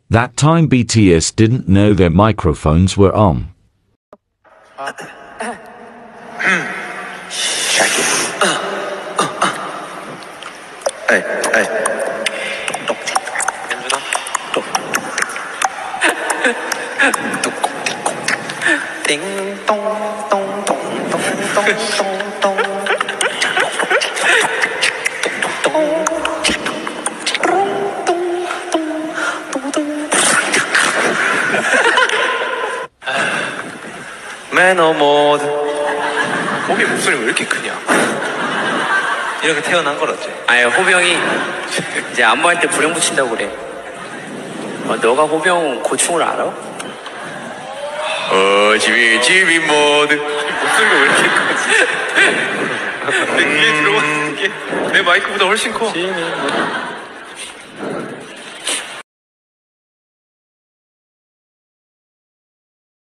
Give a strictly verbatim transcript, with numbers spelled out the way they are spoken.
That time B T S didn't know their microphones were on. Hey, hey. Ding dong dong dong dong dong dong dong. 매너 모드. 호비 목소리 왜 이렇게 크냐? 이렇게 태어난 거였지. 아니 호비 형이 이제 안무할 때 불행 붙인다고 그래. 어, 너가 호비 형 고충을 알아? 어 지비 지비 모드. 목소리가 왜 이렇게 크지? 내 귀에 들어가는 게 내 마이크보다 훨씬 커. 지비 모드.